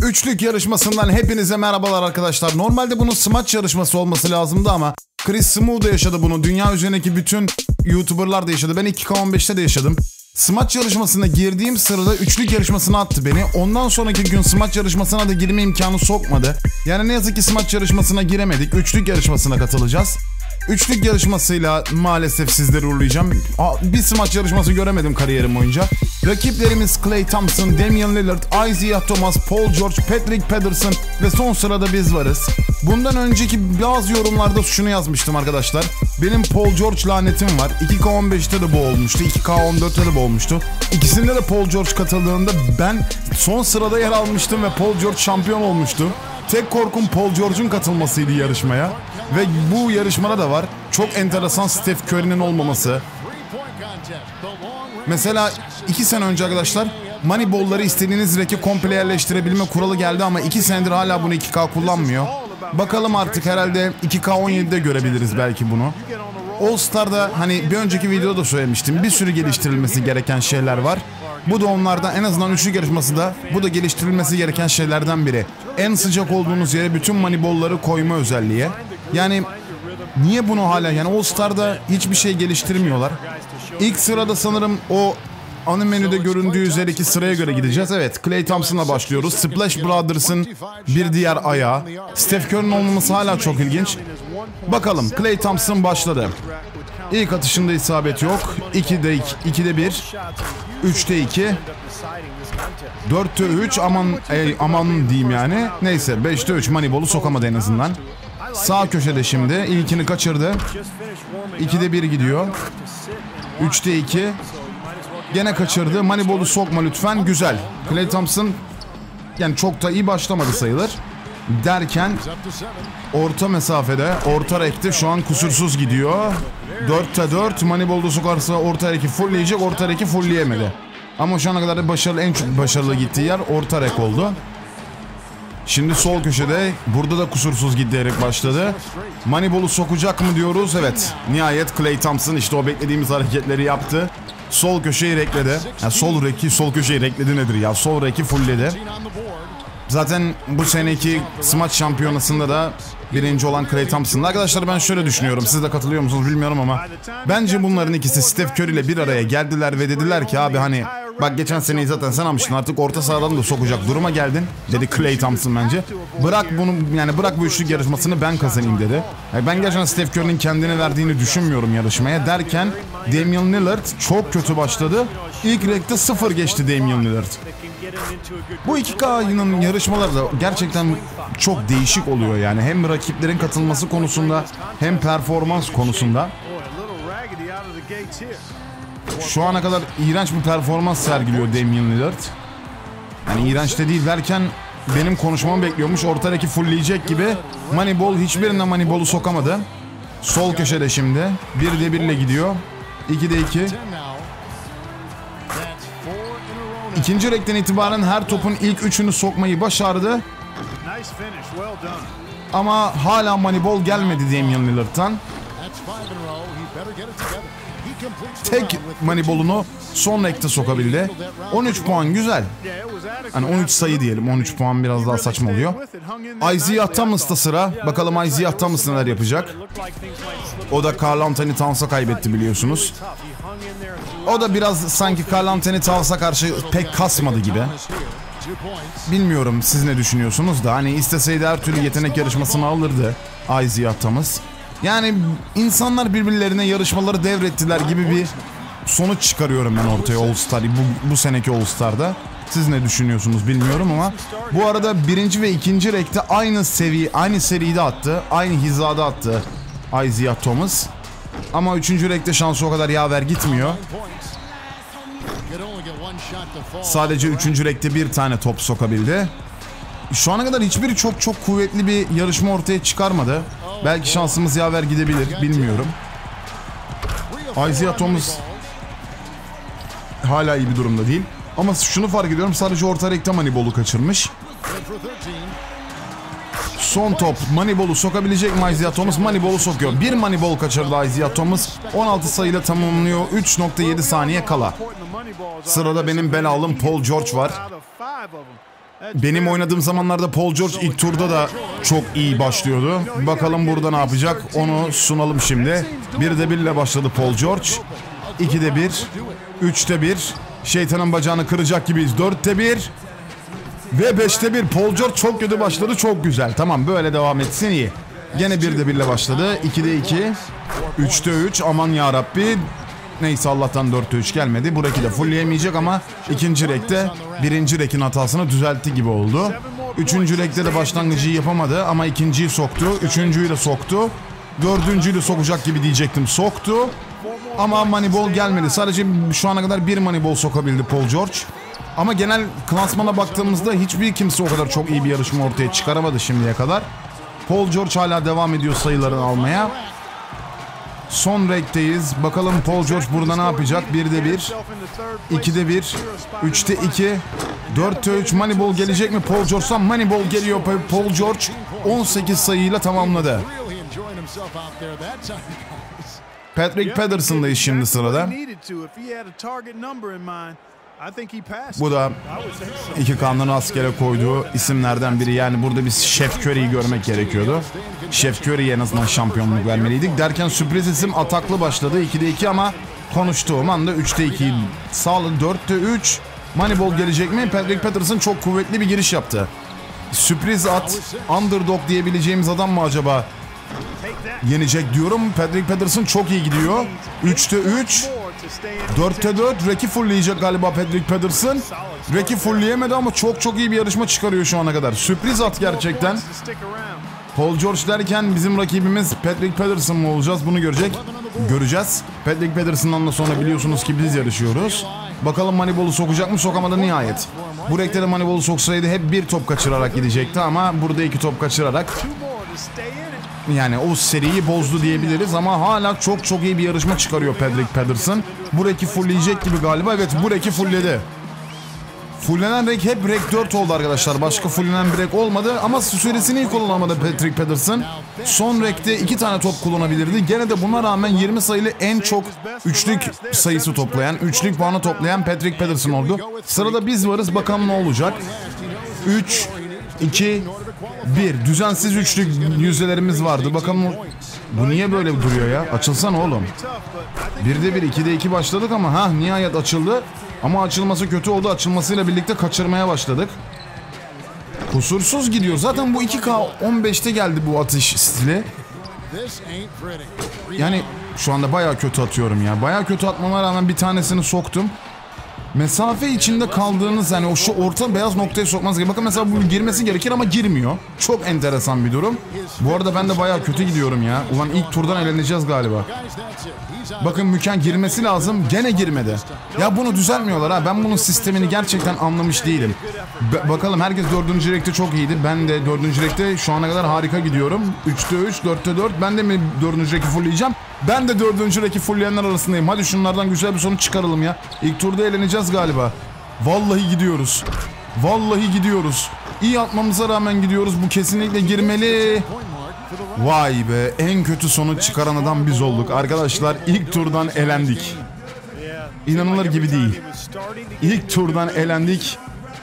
Üçlük yarışmasından hepinize merhabalar arkadaşlar. Normalde bunun smaç yarışması olması lazımdı ama Chris Smoove da yaşadı bunu. Dünya üzerindeki bütün YouTuber'lar da yaşadı. Ben 2K15'te de yaşadım. Smaç yarışmasına girdiğim sırada üçlük yarışmasına attı beni. Ondan sonraki gün smaç yarışmasına da girme imkanı sokmadı. Yani ne yazık ki smaç yarışmasına giremedik. Üçlük yarışmasına katılacağız. Üçlük yarışmasıyla maalesef sizleri uğurlayacağım. Bir smaç yarışması göremedim kariyerim boyunca. Rakiplerimiz Klay Thompson, Damian Lillard, Isaiah Thomas, Paul George, Patrick Patterson ve son sırada biz varız. Bundan önceki bazı yorumlarda şunu yazmıştım arkadaşlar. Benim Paul George lanetim var. 2K15'te de bu olmuştu, 2K14'te de bu olmuştu. İkisinde de Paul George katıldığında ben son sırada yer almıştım ve Paul George şampiyon olmuştu. Tek korkum Paul George'un katılmasıydı yarışmaya. Ve bu yarışmada da var. Çok enteresan Steph Curry'nin olmaması. Mesela 2 sene önce arkadaşlar Moneyball'ları istediğiniz reke komple yerleştirebilme kuralı geldi ama 2 senedir hala bunu 2K kullanmıyor. Bakalım artık herhalde 2K17'de görebiliriz belki bunu. All Star'da hani bir önceki videoda söylemiştim. Bir sürü geliştirilmesi gereken şeyler var. Bu da onlardan, en azından üçlü yarışması da bu da geliştirilmesi gereken şeylerden biri. En sıcak olduğunuz yere bütün Moneyball'ları koyma özelliği. Yani niye bunu hala, yani All Star'da hiçbir şey geliştirmiyorlar. İlk sırada sanırım o ana menüde göründüğü üzerindeki sıraya göre gideceğiz. Evet, Klay Thompson'la başlıyoruz. Splash Brothers'ın bir diğer ayağı. Steph Curry'nin olmaması hala çok ilginç. Bakalım, Klay Thompson başladı. İlk atışında isabet yok. 2'de 1. 3'te 2. 4'te 3. Aman diyeyim yani. Neyse, 5'te 3. Moneyball'u sokamadı en azından. Sağ köşede şimdi. İlkini kaçırdı. 2'de 1 gidiyor. 3'te 2. Gene kaçırdı. Moneyball'u sokma lütfen. Güzel. Klay Thompson yani çok da iyi başlamadı sayılır. Derken orta mesafede, orta rekte şu an kusursuz gidiyor. 4'te 4. Moneyball'u sokarsa orta reki fullleyecek. Orta reki fullleyemedi. Ama şu ana kadar da başarılı, en çok başarılı gittiği yer orta rek oldu. Şimdi sol köşede, burada da kusursuz giderek başladı. Moneyball'u sokacak mı diyoruz? Evet. Nihayet Klay Thompson işte o beklediğimiz hareketleri yaptı. Sol köşeyi rekledi. Yani sol köşeyi rekledi nedir ya? Sol reki fullledi. Zaten bu seneki smaç şampiyonasında da birinci olan Klay Thompson'da. Arkadaşlar ben şöyle düşünüyorum. Siz de katılıyor musunuz bilmiyorum ama bence bunların ikisi Steph Curry ile bir araya geldiler ve dediler ki abi hani bak geçen seneyi zaten sen almıştın, artık orta sahadan da sokacak duruma geldin dedi Klay Thompson bence. Bırak bunu, yani bırak bu üçlük yarışmasını ben kazanayım dedi. Yani ben gerçekten Steph Curry'nin kendine verdiğini düşünmüyorum yarışmaya derken Damian Lillard çok kötü başladı. İlk rekte 0 geçti Damian Lillard. Bu 2K'nın yarışmaları da gerçekten çok değişik oluyor yani. Hem rakiplerin katılması konusunda hem performans konusunda. Şu ana kadar iğrenç bir performans sergiliyor Damian Lillard. Yani iğrenç de değil derken benim konuşmamı bekliyormuş. Ortadaki fullleyecek gibi. Moneyball, hiçbirinde Moneyball'u sokamadı. Sol köşede şimdi. 1'de 1 ile gidiyor. 2'de 2. İkinci rekten itibaren her topun ilk üçünü sokmayı başardı. Ama hala Moneyball gelmedi Damian Lillard'tan. Tek Moneyball'unu son rekte sokabildi. 13 puan güzel. Hani 13 sayı diyelim. 13 puan biraz daha saçma oluyor. Isaiah Thomas'ta sıra. Bakalım Isaiah Thomas neler yapacak. O da Karl Anthony Towns'a kaybetti biliyorsunuz. O da biraz sanki Karl Anthony Towns'a karşı pek kasmadı gibi. Bilmiyorum siz ne düşünüyorsunuz da hani isteseydi her türlü yetenek yarışmasını alırdı Isaiah Thomas. Yani insanlar birbirlerine yarışmaları devrettiler gibi bir sonuç çıkarıyorum ben ortaya All Star, bu seneki All Star'da. Siz ne düşünüyorsunuz bilmiyorum ama bu arada birinci ve ikinci rekte aynı seride attı, aynı hizada attı Isaiah Thomas. Ama üçüncü rekte şansı o kadar yaver gitmiyor. Sadece üçüncü rekte bir tane top sokabildi. Şu ana kadar hiçbiri çok kuvvetli bir yarışma ortaya çıkarmadı. Belki şansımız yaver gidebilir, bilmiyorum. Isaiah Thomas hala iyi bir durumda değil. Ama şunu fark ediyorum, sadece orta rekte Moneyball'u kaçırmış. Son top, Moneyball'u sokabilecek mi Isaiah Thomas? Moneyball'u sokuyor. Bir Moneyball kaçırdı Isaiah Thomas. 16 sayıyla tamamlıyor. 3.7 saniye kala. Sırada benim belalım Paul George var. Benim oynadığım zamanlarda Paul George ilk turda da çok iyi başlıyordu. Bakalım burada ne yapacak, onu sunalım şimdi. 1'de 1 ile başladı Paul George. 2'de 1, 3'te 1. Şeytanın bacağını kıracak gibiyiz. 4'te 1 ve 5'te 1. Paul George çok kötü başladı, çok güzel. Tamam, böyle devam etsin, iyi. Gene 1'de 1 ile başladı. 2'de 2, 3'te 3. Aman yarabbi. Neyse, Allah'tan 4'te 3 gelmedi. Bu reki de fullleyemeyecek ama ikinci rekte birinci rekin hatasını düzeltti gibi oldu. Üçüncü rekte de başlangıcı yapamadı ama ikinciyi soktu. Üçüncüyü de soktu. Dördüncüyü de sokacak gibi diyecektim. Soktu. Ama Moneyball gelmedi. Sadece şu ana kadar bir Moneyball sokabildi Paul George. Ama genel klasmana baktığımızda hiçbir kimse o kadar çok iyi bir yarışma ortaya çıkaramadı şimdiye kadar. Paul George hala devam ediyor sayılarını almaya. Son renkteyiz. Bakalım Paul George burada ne yapacak? 1'de 1, 2'de 1, 3'te 2, 4'te 3. Moneyball gelecek mi Paul George'dan? Moneyball geliyor. Paul George 18 sayıyla tamamladı. Patrick Patterson'dayız şimdi sırada. Bu da iki kanunu askere koyduğu isimlerden biri. Yani burada biz Chef Curry'i görmek gerekiyordu. Chef Curry'ye en azından şampiyonluk vermeliydik. Derken sürpriz isim ataklı başladı. 2'de 2 ama konuştuğum anda 3'te 2 sağladı. 4'te 3. Moneyball gelecek mi? Patrick Patterson çok kuvvetli bir giriş yaptı. Sürpriz at, underdog diyebileceğimiz adam mı acaba yenecek diyorum. Patrick Patterson çok iyi gidiyor. 3'te 3. 4'te 4. Reki fullleyecek galiba Patrick Patterson. Reki fullleyemedi ama çok iyi bir yarışma çıkarıyor şu ana kadar. Sürpriz at gerçekten. Paul George derken bizim rakibimiz Patrick Patterson mı olacağız, bunu göreceğiz. Patrick Patterson'dan da sonra biliyorsunuz ki biz yarışıyoruz. Bakalım Moneyball'u sokacak mı? Sokamadı nihayet. Bu renkte de Moneyball'u soksaydı hep bir top kaçırarak gidecekti ama burada 2 top kaçırarak yani o seriyi bozdu diyebiliriz ama hala çok iyi bir yarışma çıkarıyor Patrick Patterson. Bu reki fullleyecek gibi galiba. Evet, bu reki fullledi. Fullenen rek hep rek 4 oldu arkadaşlar. Başka fullenen bir rek olmadı ama süresini iyi kullanamadı Patrick Patterson. Son rekte 2 tane top kullanabilirdi. Gene de buna rağmen 20 sayılı en çok üçlük sayısı toplayan, üçlük puanı toplayan Patrick Patterson oldu. Sırada biz varız, bakalım ne olacak. 3, 2, 1. Düzensiz üçlük yüzdelerimiz vardı. Bakalım bu niye böyle duruyor ya? Açılsana oğlum. 1'de 1, 2'de 2 başladık ama nihayet açıldı. Ama açılması kötü oldu. Açılmasıyla birlikte kaçırmaya başladık. Kusursuz gidiyor. Zaten bu 2K 15'te geldi bu atış stili. Yani şu anda bayağı kötü atıyorum ya. Bayağı kötü atmama rağmen bir tanesini soktum. Mesafe içinde kaldığınız, yani o şu orta beyaz noktaya sokmanız gerekiyor. Bakın mesela bu girmesi gerekir ama girmiyor. Çok enteresan bir durum. Bu arada ben de bayağı kötü gidiyorum ya. Ulan ilk turdan eleneceğiz galiba. Bakın girmesi lazım. Gene girmedi. Ya bunu düzeltmiyorlar ha. Ben bunun sistemini gerçekten anlamış değilim. Bakalım, herkes 4. renkte çok iyiydi. Ben de 4. renkte şu ana kadar harika gidiyorum. 3'te 3, 4'te 4. Ben de mi 4. reki fullleyeceğim? Ben de 4. reki fullleyenler arasındayım. Hadi şunlardan güzel bir sonuç çıkaralım ya. İlk turda eğleneceğiz galiba. Vallahi gidiyoruz. Vallahi gidiyoruz. İyi atmamıza rağmen gidiyoruz. Bu kesinlikle girmeli. Vay be, en kötü sonuç çıkaran adam biz olduk. Arkadaşlar ilk turdan elendik. İnanılır gibi değil. İlk turdan elendik.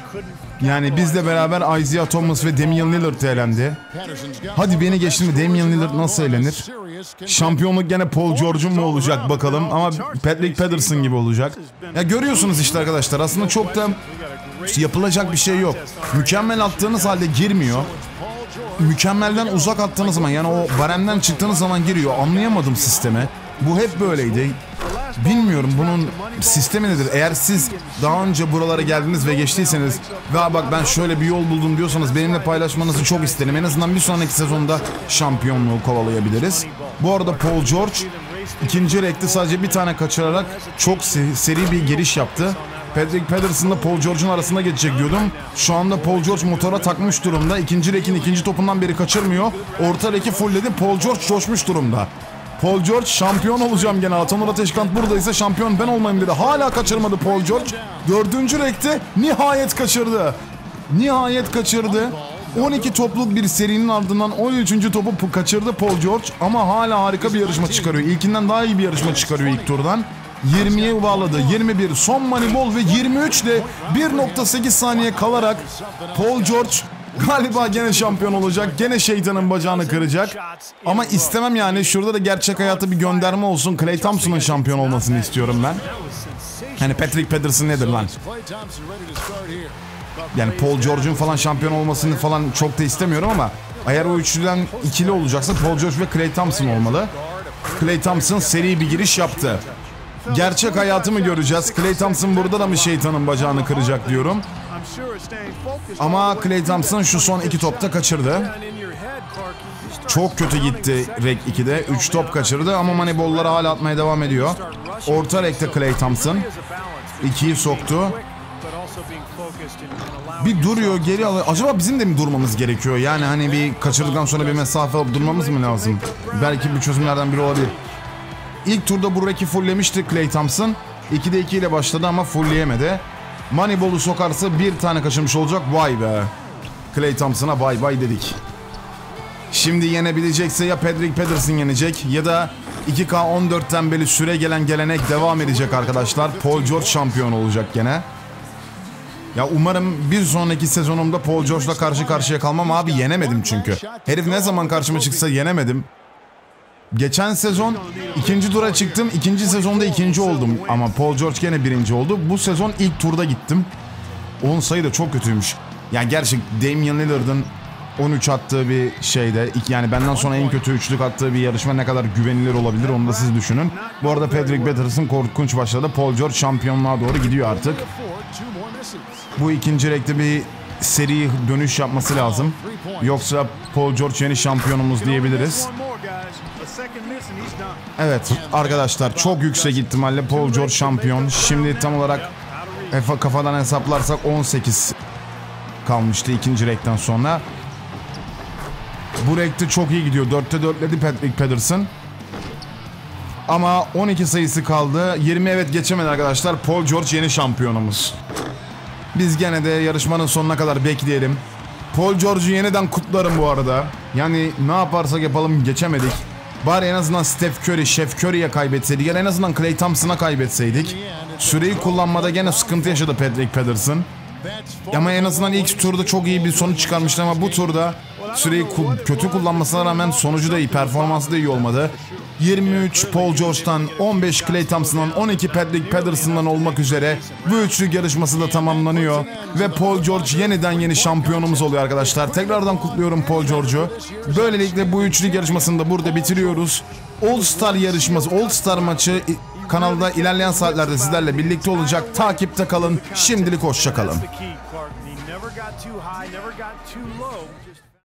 Yani bizle beraber Isaiah Thomas ve Damian Lillard elendi. Hadi beni geçti mi, Damian Lillard nasıl elenir? Şampiyonluk gene Paul George'un mu olacak bakalım, ama Patrick Patterson gibi olacak. Ya görüyorsunuz işte arkadaşlar, aslında çok da yapılacak bir şey yok. Mükemmel attığınız halde girmiyor. Mükemmelden uzak attığınız zaman, yani o baremden çıktığınız zaman giriyor. Anlayamadım sistemi. Bu hep böyleydi. Bilmiyorum bunun sistemi nedir? Eğer siz daha önce buralara geldiniz ve geçtiyseniz ve bak ben şöyle bir yol buldum diyorsanız benimle paylaşmanızı çok isterim. En azından bir sonraki sezonda şampiyonluğu kovalayabiliriz. Bu arada Paul George ikinci renkte sadece bir tane kaçırarak çok seri bir giriş yaptı. Patrick Patterson'la Paul George'un arasında geçecek diyordum. Şu anda Paul George motora takmış durumda. İkinci rekin ikinci topundan beri kaçırmıyor. Orta reki fullledi. Paul George coşmuş durumda. Paul George şampiyon olacağım gene. Atanur Ateşkant buradaysa şampiyon ben olmayayım dedi. Hala kaçırmadı Paul George. 4. renkte nihayet kaçırdı. Nihayet kaçırdı. 12 topluk bir serinin ardından 13. topu kaçırdı Paul George. Ama hala harika bir yarışma çıkarıyor. İlkinden daha iyi bir yarışma çıkarıyor ilk turdan. 20'ye bağladı. 21 son Moneyball ve 23 ile 1.8 saniye kalarak Paul George galiba gene şampiyon olacak. Gene şeytanın bacağını kıracak. Ama istemem yani. Şurada da gerçek hayata bir gönderme olsun. Klay Thompson'ın şampiyon olmasını istiyorum ben. Hani Patrick Patterson nedir lan? Yani Paul George'un falan şampiyon olmasını falan çok da istemiyorum ama eğer o üçlüden ikili olacaksa Paul George ve Klay Thompson olmalı. Klay Thompson seri bir giriş yaptı. Gerçek hayatı mı göreceğiz? Klay Thompson burada da mı şeytanın bacağını kıracak diyorum. Ama Klay Thompson şu son 2 topta kaçırdı. Çok kötü gitti Rek 2'de. 3 top kaçırdı ama Moneyball'ları hala atmaya devam ediyor. Orta Rek'te Klay Thompson 2'yi soktu. Bir duruyor, geri alıyor. Acaba bizim de mi durmamız gerekiyor? Yani hani bir kaçırdıktan sonra bir mesafe alıp durmamız mı lazım? Belki bir çözümlerden biri olabilir. İlk turda bu Rek'i fulllemişti Klay Thompson. 2'de 2 ile başladı ama fullleyemedi. Moneyball'u sokarsa bir tane kaçırmış olacak. Vay be. Klay Thompson'a bay bay dedik. Şimdi yenebilecekse ya Patrick Patterson yenecek ya da 2K14'ten beri süre gelen gelenek devam edecek arkadaşlar. Paul George şampiyon olacak gene. Ya umarım bir sonraki sezonumda Paul George'la karşı karşıya kalmam abi, yenemedim çünkü. Herif ne zaman karşıma çıksa yenemedim. Geçen sezon ikinci tura çıktım. İkinci sezonda ikinci oldum. Ama Paul George gene birinci oldu. Bu sezon ilk turda gittim. 10 sayı da çok kötüymüş. Yani gerçek Damian Lillard'ın 13 attığı bir şeyde, yani benden sonra en kötü üçlük attığı bir yarışma ne kadar güvenilir olabilir onu da siz düşünün. Bu arada Patrick Patterson korkunç başladı. Paul George şampiyonluğa doğru gidiyor artık. Bu ikinci rekte bir seri dönüş yapması lazım. Yoksa Paul George yeni şampiyonumuz diyebiliriz. Evet arkadaşlar, çok yüksek ihtimalle Paul George şampiyon. Şimdi tam olarak kafadan hesaplarsak 18 kalmıştı ikinci rekten sonra. Bu rekte çok iyi gidiyor. 4'te 4'ledi Patrick Patterson. Ama 12 sayısı kaldı. 20 evet geçemedi arkadaşlar. Paul George yeni şampiyonumuz. Biz gene de yarışmanın sonuna kadar bekleyelim. Paul George'u yeniden kutlarım bu arada. Yani ne yaparsak yapalım geçemedik. Bari en azından Steph Curry, Chef Curry'ye kaybetseydik. Yani en azından Klay Thompson'a kaybetseydik. Süreyi kullanmada gene sıkıntı yaşadı Patrick Patterson. Ama en azından ilk turda çok iyi bir sonuç çıkarmıştı ama bu turda süreyi kötü kullanmasına rağmen sonucu da iyi, performansı da iyi olmadı. 23 Paul George'tan, 15 Klay Thompson'dan, 12 Patrick Patterson'dan olmak üzere bu üçlük yarışması da tamamlanıyor. Ve Paul George yeniden yeni şampiyonumuz oluyor arkadaşlar. Tekrardan kutluyorum Paul George'u. Böylelikle bu üçlük yarışmasını da burada bitiriyoruz. All Star yarışması, All Star maçı kanalda ilerleyen saatlerde sizlerle birlikte olacak. Takipte kalın. Şimdilik hoşça kalın.